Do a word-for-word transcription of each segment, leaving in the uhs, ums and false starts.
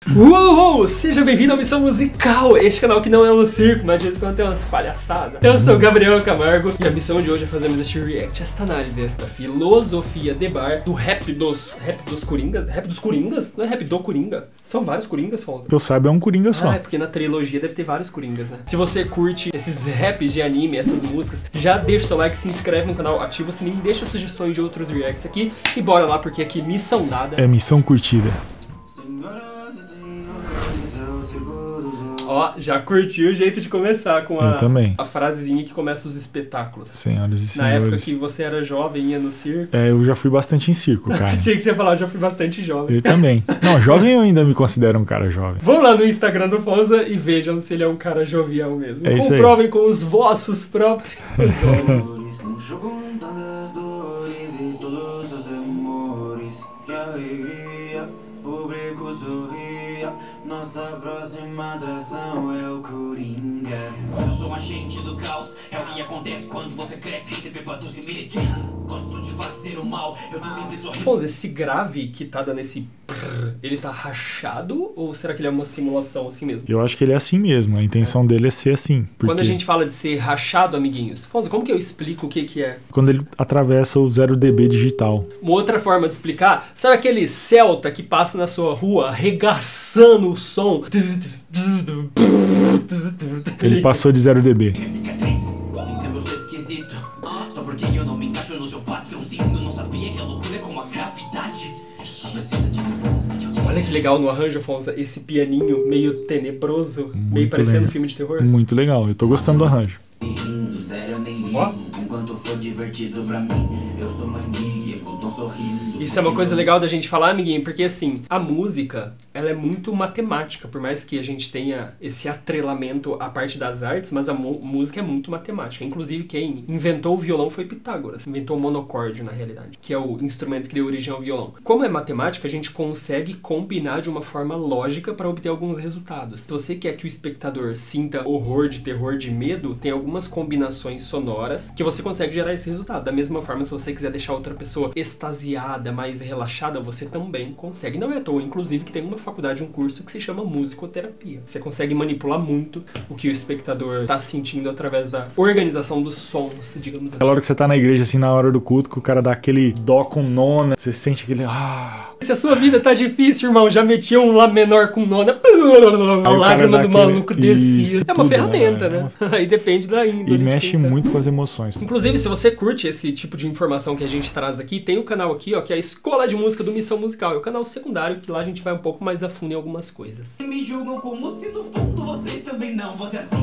Uou! Seja bem-vindo à Missão Musical, este canal que não é um circo, mas de vez em quando tem umas palhaçadas. Eu sou o Gabriel Camargo e a missão de hoje é fazermos este react, esta análise, esta filosofia de bar do rap dos... rap dos Coringas? Rap dos Coringas? Não é rap do Coringa? São vários Coringas, Fonso? Que eu saiba é um Coringa só. Ah, é porque na trilogia deve ter vários Coringas, né? Se você curte esses raps de anime, essas músicas, já deixa o seu like, se inscreve no canal, ativa o sininho, deixa sugestões de outros reacts aqui e bora lá porque aqui missão dada. É missão curtida. Ó, já curtiu o jeito de começar com a, Eu também. a frasezinha que começa os espetáculos. Senhoras e senhores. Na época que você era jovem e ia no circo. É, eu já fui bastante em circo, cara. Achei que você ia falar, eu já fui bastante jovem. Eu também. Não, jovem eu ainda me considero um cara jovem. Vão lá no Instagram do Fonza e vejam se ele é um cara jovial mesmo. É isso aí. Comprovem com os vossos próprios olhos. Público sorria, nossa próxima atração é o Coringa. Eu sou um agente do caos, é o que acontece quando você cresce entre bêbados e meretrizes. Gosto de fazer o mal, eu tô sempre sorrindo. Fonza, esse grave que tá dando esse prrr, ele tá rachado ou será que ele é uma simulação assim mesmo? Eu acho que ele é assim mesmo, a intenção é. dele é ser assim. Porque Quando a gente fala de ser rachado, amiguinhos, Fonza, como que eu explico o que que é? quando ele atravessa o zero D B digital. Uma outra forma de explicar, sabe aquele Celta que passa na sua rua arregaçando o som? Ele passou de zero D B. Então eu sou esquisito, só porque eu não me encaixo no seu padrãozinho. Eu não sabia que a loucura é como a gravidade. Só precisa de um impulso. Olha que legal no arranjo, Afonso, esse pianinho meio tenebroso, Muito meio parecendo legal. um filme de terror. Muito legal, eu tô gostando do arranjo. E rindo, sério, eu nem ligo. Ó. Enquanto for divertido pra mim, eu sou maníaco, dou um sorriso. Isso é uma coisa legal da gente falar, amiguinho, porque assim, a música, ela é muito matemática, por mais que a gente tenha esse atrelamento à parte das artes, mas a música é muito matemática. Inclusive, quem inventou o violão foi Pitágoras, inventou o monocórdio, na realidade, que é o instrumento que deu origem ao violão. Como é matemática, a gente consegue combinar de uma forma lógica para obter alguns resultados. Se você quer que o espectador sinta horror, de terror, de medo, tem algumas combinações sonoras que você consegue gerar esse resultado. Da mesma forma, se você quiser deixar outra pessoa extasiada, mais relaxada, você também consegue. Não é à toa, inclusive, que tem uma faculdade, um curso que se chama musicoterapia. Você consegue manipular muito o que o espectador está sentindo através da organização dos sons, digamos assim. Aquela hora que você tá na igreja, assim, na hora do culto, que o cara dá aquele dó com nona, você sente aquele... Ah... Se a sua vida tá difícil, irmão, já metia um lá menor com nona, a lágrima do maluco descia. É uma ferramenta, né? Aí depende da índole. E mexe muito com as emoções. Inclusive, se você curte esse tipo de informação que a gente traz aqui, tem o canal aqui, ó, que é a Escola de Música do Missão Musical. É o canal secundário, que lá a gente vai um pouco mais a fundo em algumas coisas. Me julgam como se no fundo vocês também não fossem assim.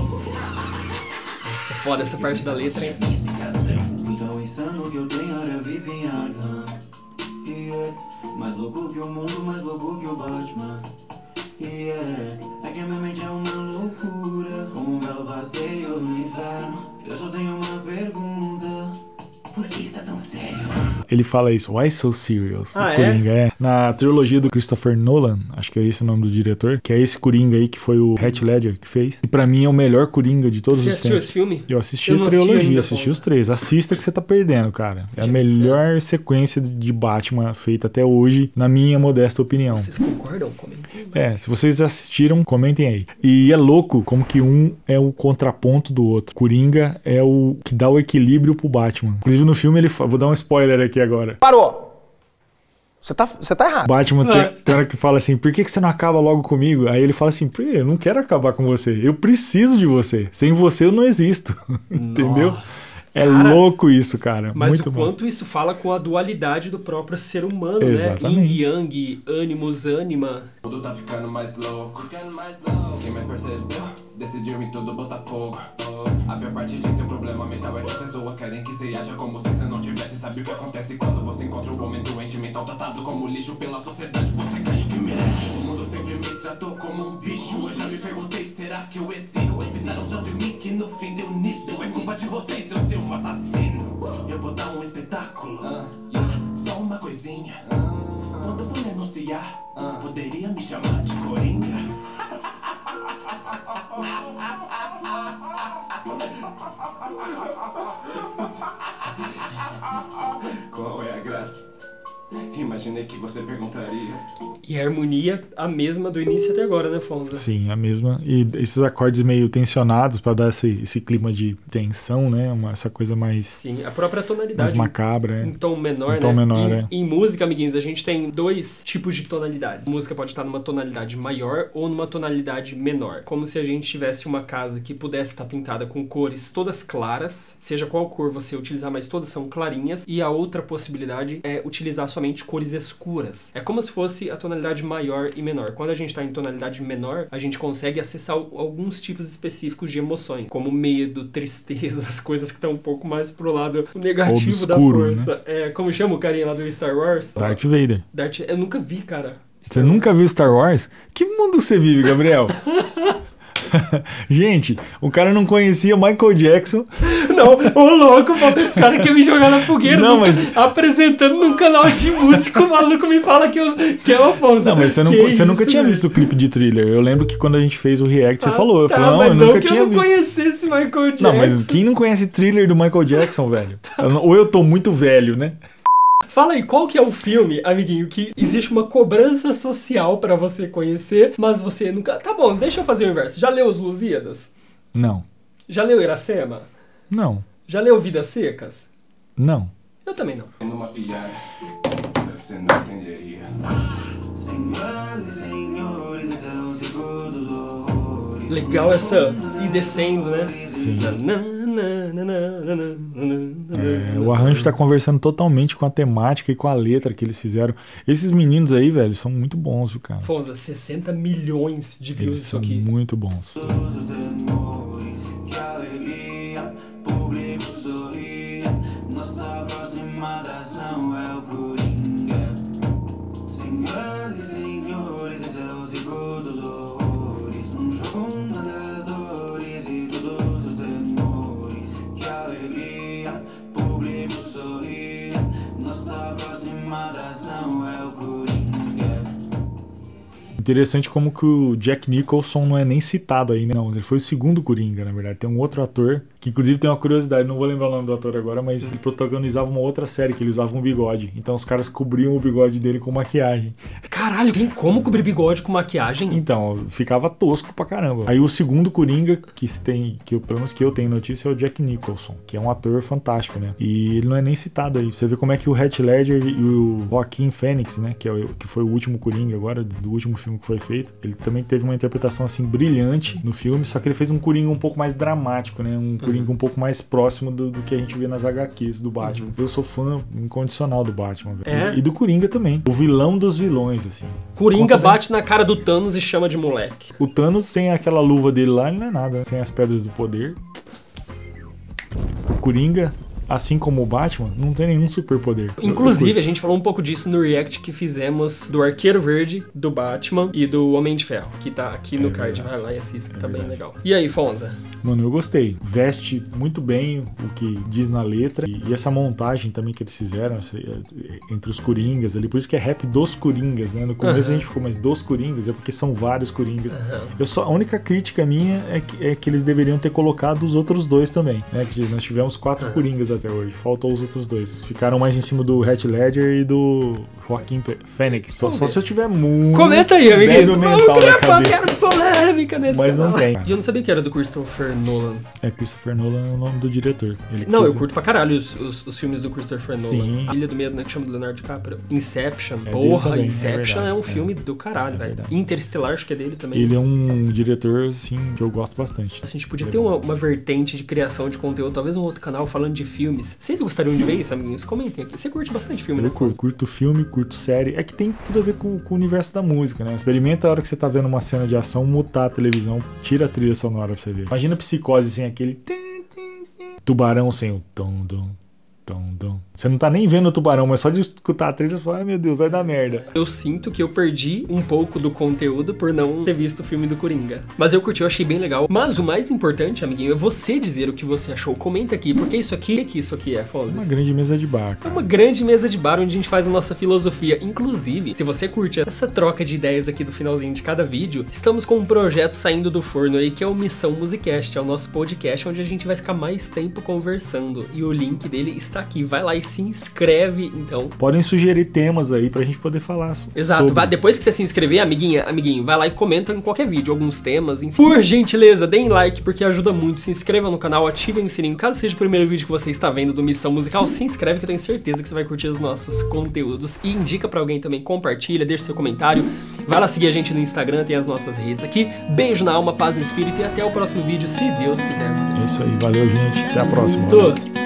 Nossa, foda essa parte da letra, hein? Então insano que eu tenho hora vive em Arkham. Yeah. Mais louco que o mundo, mais louco que o Batman. Yeah. É que a minha mente é uma loucura, como um belo passeio no inferno. Eu só tenho uma pergunta: por que está tão sério? Ele fala isso, why so serious? Ah, o Coringa é? é. Na trilogia do Christopher Nolan, acho que é esse o nome do diretor, que é esse Coringa aí que foi o Heath Ledger que fez. E pra mim é o melhor Coringa de todos você os assistiu tempos. Esse filme? Eu assisti Eu a não assisti trilogia, ainda, assisti pô. os três. Assista que você tá perdendo, cara. É a melhor sequência de Batman feita até hoje, na minha modesta opinião. Vocês concordam? Comentem. É, se vocês assistiram, comentem aí. E é louco como que um é o contraponto do outro. Coringa é o que dá o equilíbrio pro Batman. Inclusive no filme ele fala, vou dar um spoiler aqui agora. Parou! Você tá, você tá errado. Batman Ah. tem, tem hora que fala assim, por que, que você não acaba logo comigo? Aí ele fala assim, "Pô, eu não quero acabar com você, eu preciso de você. Sem você eu não existo." Entendeu? Nossa. É Cara, louco isso, cara. Mas Muito o bom. quanto isso fala com a dualidade do próprio ser humano, Exatamente. né? Yin Yang, ânimos, ânima. Tudo tá ficando mais louco, ficando mais louco. Quem mais percebeu? Decidiu em tudo botar fogo. Oh, a pior parte de ter um problema mental é que as pessoas querem que você aja como se você não tivesse. Sabe o que acontece quando você encontra um homem doente mental tratado como lixo pela sociedade? Você cai o que merece. O mundo sempre me tratou como um bicho. Eu já me perguntei, será que eu existo? Pisaram tanto em mim que no fim deu nisso. É culpa de vocês, eu ser um assassino. Eu vou dar um espetáculo. Ah, só uma coisinha. Ah, quando for me anunciar, ah, poderia me chamar de Coringa? Qual é a graça? Imaginei que você perguntaria. E a harmonia a mesma do início até agora, né, Fonza? Sim, a mesma. E esses acordes meio tensionados pra dar esse, esse clima de tensão, né? Uma, essa coisa mais... Sim, a própria tonalidade. Mais macabra, é. Em tom menor, em tom né? menor, em, é. em música, amiguinhos, a gente tem dois tipos de tonalidade. A música pode estar numa tonalidade maior ou numa tonalidade menor. Como se a gente tivesse uma casa que pudesse estar pintada com cores todas claras, seja qual cor você utilizar, mas todas são clarinhas. E a outra possibilidade é utilizar somente cores escuras. É como se fosse a tonalidade maior e menor. Quando a gente está em tonalidade menor, a gente consegue acessar alguns tipos específicos de emoções, como medo, tristeza, as coisas que estão um pouco mais pro lado negativo obscuro, da força. Né? É, como chama o carinha lá do Star Wars? Darth Vader. Darth... Eu nunca vi, cara. Você nunca viu Star Wars? Que mundo você vive, Gabriel? Gente, o cara não conhecia Michael Jackson. Não, ô louco, o cara quer me jogar na fogueira. Não, mas... Apresentando num canal de música, o maluco me fala que, eu, que é o Afonso. Não, mas você, não, que você isso, nunca tinha velho? visto o clipe de Thriller. Eu lembro que quando a gente fez o react, tá, você falou. Eu tá, falei, não, mas eu não nunca que tinha eu não visto. conhecesse Michael Jackson. Não, mas quem não conhece Thriller do Michael Jackson, velho? Ou eu tô muito velho, né? Fala aí, qual que é o filme, amiguinho, que existe uma cobrança social pra você conhecer, mas você nunca... Tá bom, deixa eu fazer o inverso. Já leu Os Lusíadas? Não. Já leu Iracema? Não. Já leu Vidas Secas? Não. Eu também não. Numa piada, você não entenderia. Senhoras e senhores, esse é o ciclo dos horrores. Legal essa ir descendo, né? Sim. Na, na, na, na, na, na, É, na, o arranjo tá conversando totalmente com a temática e com a letra que eles fizeram. Esses meninos aí, velho, são muito bons, viu, cara? Fonza, sessenta milhões de views Eles isso são aqui. muito bons. Todos os temores, que alegria, público sorria. Nossa próxima atração é o Coringa. Senhoras e senhores, esse é o ciclo dos horrores. Um jogo das dores e todos os temores. Que alegria, público sorria. Nossa próxima atração é o Coringa. Interessante como que o Jack Nicholson não é nem citado aí, né? Não, ele foi o segundo Coringa, na verdade. Tem um outro ator, que inclusive tem uma curiosidade, não vou lembrar o nome do ator agora, mas ele protagonizava uma outra série que ele usava um bigode. Então os caras cobriam o bigode dele com maquiagem. Caralho, tem como cobrir bigode com maquiagem? Então, ficava tosco pra caramba. Aí o segundo Coringa que se tem, que eu, pelo menos que eu tenho notícia, é o Jack Nicholson, que é um ator fantástico, né? E ele não é nem citado aí. Você vê como é que o Heath Ledger e o Joaquin Phoenix, né? Que, é o, que foi o último Coringa agora, do último filme que foi feito. Ele também teve uma interpretação, assim, brilhante no filme, só que ele fez um Coringa um pouco mais dramático, né? Um Coringa um pouco mais próximo do, do que a gente vê nas agá quês do Batman. Eu sou fã incondicional do Batman, velho. É? E, e do Coringa também. O vilão dos vilões, assim. Coringa Conta bem. bate na cara do Thanos e chama de moleque. O Thanos, sem aquela luva dele lá, ele não é nada, né? Sem as pedras do poder. O Coringa, assim como o Batman, não tem nenhum superpoder. Inclusive, a gente falou um pouco disso no react que fizemos do Arqueiro Verde, do Batman e do Homem de Ferro, que tá aqui no É card. verdade. Vai lá e assista, É tá bem verdade. legal. E aí, Fonza? Mano, eu gostei. Veste muito bem o que diz na letra. E, e essa montagem também que eles fizeram essa- entre os Coringas ali. Por isso que é rap dos Coringas, né? No começo Aham. a gente ficou, mas dos Coringas é porque são vários Coringas. Aham. Eu só, a única crítica minha é que, é que eles deveriam ter colocado os outros dois também, né? Que nós tivemos quatro Aham. Coringas até hoje. Faltou os outros dois. Ficaram mais em cima do Heath Ledger e do Joaquin Pe- Phoenix. Só, Vamos só ver. se eu tiver muito Comenta aí, débil amiguinhos. mental na Eu cabeça. quero polêmica nesse Mas não canal. tem. E eu não sabia que era do Christopher Nolan. É, Christopher Nolan é o nome do diretor. Ele que Não, eu fez- curto pra caralho os, os, os filmes do Christopher Nolan. Sim. Ilha do Medo, né, que chama do Leonardo DiCaprio. Inception. É dele Porra, também, é Inception é, verdade. um É. filme do caralho, É velho. verdade. Interestelar, acho que é dele também. Ele é um diretor, assim, que eu gosto bastante. A gente podia ter uma, uma vertente de criação de conteúdo, talvez um outro canal falando de filmes. Vocês gostariam de ver isso, amiguinhos? Comentem aqui. Você curte bastante filme, Eu né? curto, curto filme, curto série. É que tem tudo a ver com, com o universo da música, né? Experimenta a hora que você tá vendo uma cena de ação, mutar a televisão, tira a trilha sonora pra você ver. Imagina Psicose sem aquele... Tubarão sem o tom, tom, tom, tom. Você não tá nem vendo o tubarão, mas só de escutar a trilha, você fala, ai meu Deus, vai dar merda. Eu sinto que eu perdi um pouco do conteúdo por não ter visto o filme do Coringa. Mas eu curti, eu achei bem legal. Mas o mais importante, amiguinho, é você dizer o que você achou. Comenta aqui, porque isso aqui, o que isso aqui é, Fonza? Uma grande mesa de bar, É cara. uma grande mesa de bar onde a gente faz a nossa filosofia. Inclusive, se você curte essa troca de ideias aqui do finalzinho de cada vídeo, estamos com um projeto saindo do forno aí que é o Missão Musicast. É o nosso podcast onde a gente vai ficar mais tempo conversando. E o link dele está está aqui. Vai lá e se inscreve, então. Podem sugerir temas aí pra gente poder falar. Exato. Sobre. Vai, depois que você se inscrever, amiguinha, amiguinho, vai lá e comenta em qualquer vídeo, alguns temas, enfim. Por gentileza, deem like, porque ajuda muito. Se inscrevam no canal, ativem o sininho. Caso seja o primeiro vídeo que você está vendo do Missão Musical, se inscreve que eu tenho certeza que você vai curtir os nossos conteúdos. E indica pra alguém também, compartilha, deixa seu comentário. Vai lá seguir a gente no Instagram, tem as nossas redes aqui. Beijo na alma, paz no espírito e até o próximo vídeo, se Deus quiser. É isso aí, valeu, gente. Até a próxima. Tô.